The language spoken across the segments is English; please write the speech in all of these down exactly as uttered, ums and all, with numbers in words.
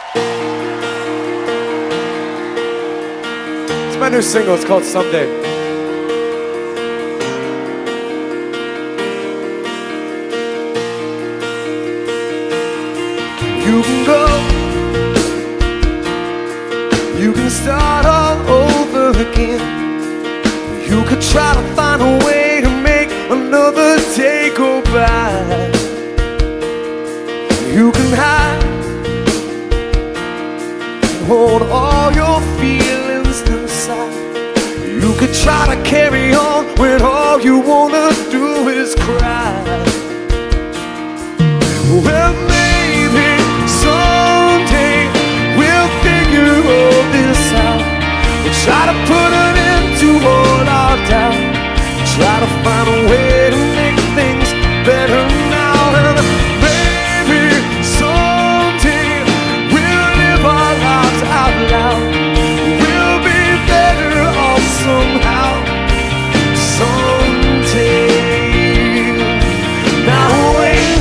It's my new single, it's called Someday. You can go, you can start all over again. You could try to find a way to make another day go by. You can hide, hold all your feelings inside. You could try to carry on when all you wanna do is cry. Well, maybe someday we'll figure all this out. We'll try to put an end to all our doubt. Try to find a way to make things better now. And maybe someday we'll live our lives out loud. We'll be better off somehow. Someday. Now wait,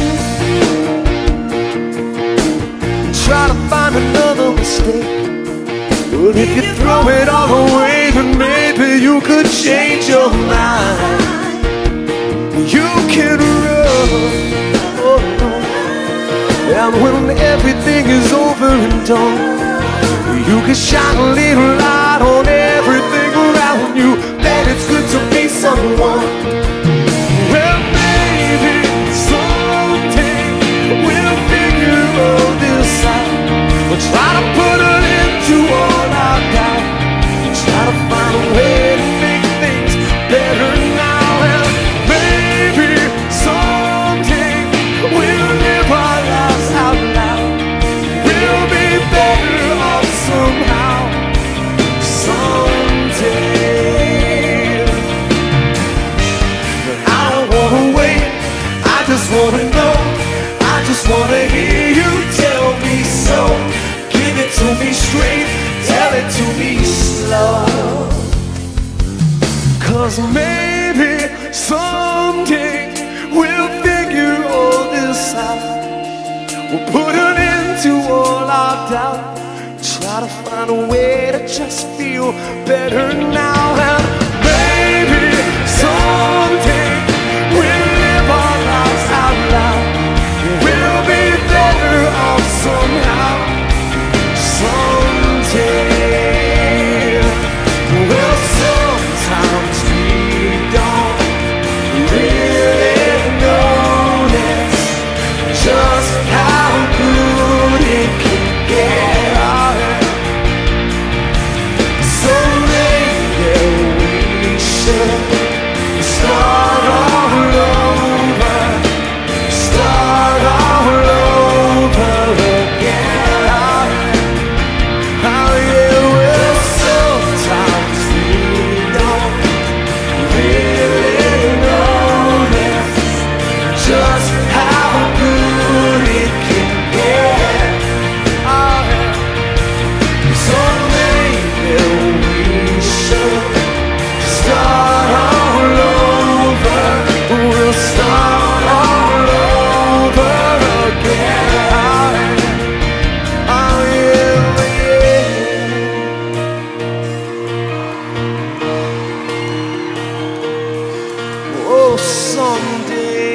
try to find another mistake. But if you throw it all away, then maybe you could change your mind. You can run, oh no. And when everything is over and done, you can shine a little light on everything around you. That it's good to be someone. Well, maybe someday we'll figure all this out. We'll try to put an end to all our doubt. We'll try to find a way to make things better now. And maybe someday we'll live our lives out loud. We'll be better off somehow. Someday. But I don't wanna wait, I just wanna know. I just wanna hear you tell me so. Give it to me straight, tell it to me slow. Cause maybe someday we'll figure all this out. We'll put an end to all our doubt. Try to find a way to just feel better now. And maybe someday we'll live our lives out loud. We'll be better off somehow. Someday. Well, sometimes we don't really notice just how good it can get. So maybe we should start all over, start all over again. Oh yeah, well, sometimes we don't really notice just how good it can get. Oh, yeah. So maybe we should start all over. We'll start all over again. Oh yeah, yeah. Oh, someday.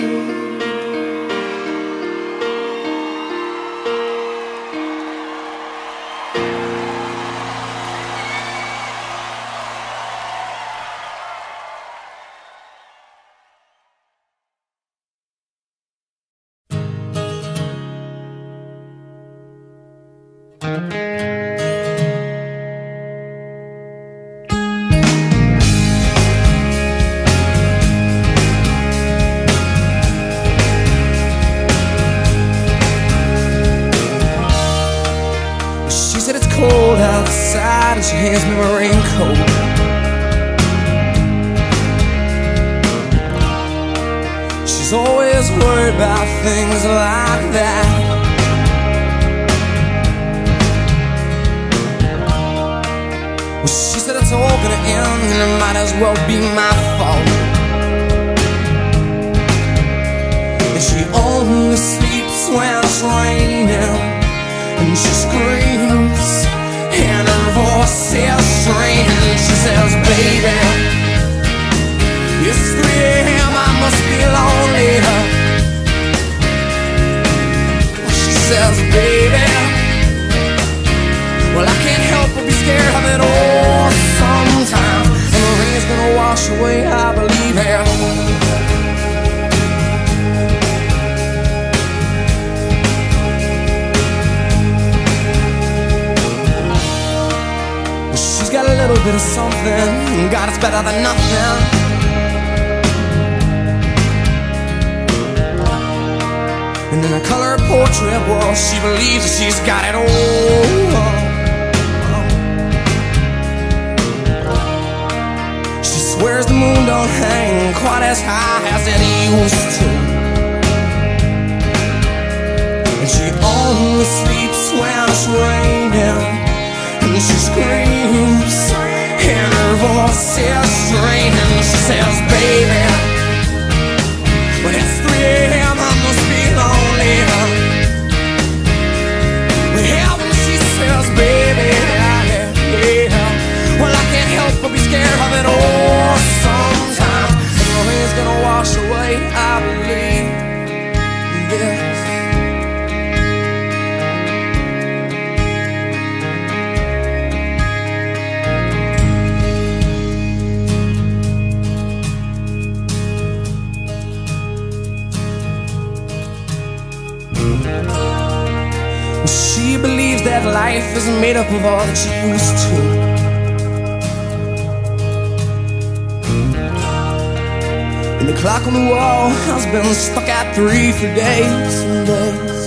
She said it's cold outside and she hands me my raincoat. She's always worried about things like that. Well, she said it's all gonna end and it might as well be my fault. And she only sleeps when it's raining, and she's says, baby, it's three a m, I must be lonely. She says, baby, well, I can't help but be scared of it all sometimes. And the rain's gonna wash away, I believe it. She's got a little bit of something, God, it's better than nothing. And in a color portrait, well, she believes that she's got it all. She swears the moon don't hang quite as high as it used to. And she only sleeps when it's raining. And she screams, and her voice is straining. She says, baby, when it's three a m, I must be lonely. Well, when she says, baby, yeah, yeah, well, I can't help but be scared of it all sometimes. And the rain's gonna wash away, I believe this. She believes that life isn't made up of all that she used to. And the clock on the wall has been stuck at three for days and days.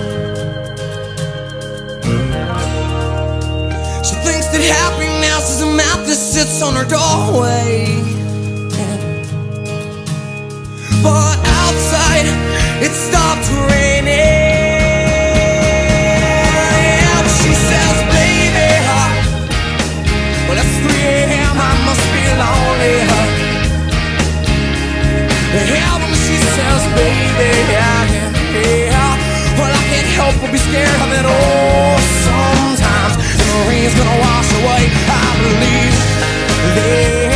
She thinks that happiness is a map that sits on her doorway. But outside, it stopped raining. She says, baby, well, it's three a m, I must be lonely. Yeah, when she says, baby, yeah, yeah, well, I can't help but be scared of it all sometimes. And the rain's gonna wash away, I believe. Yeah.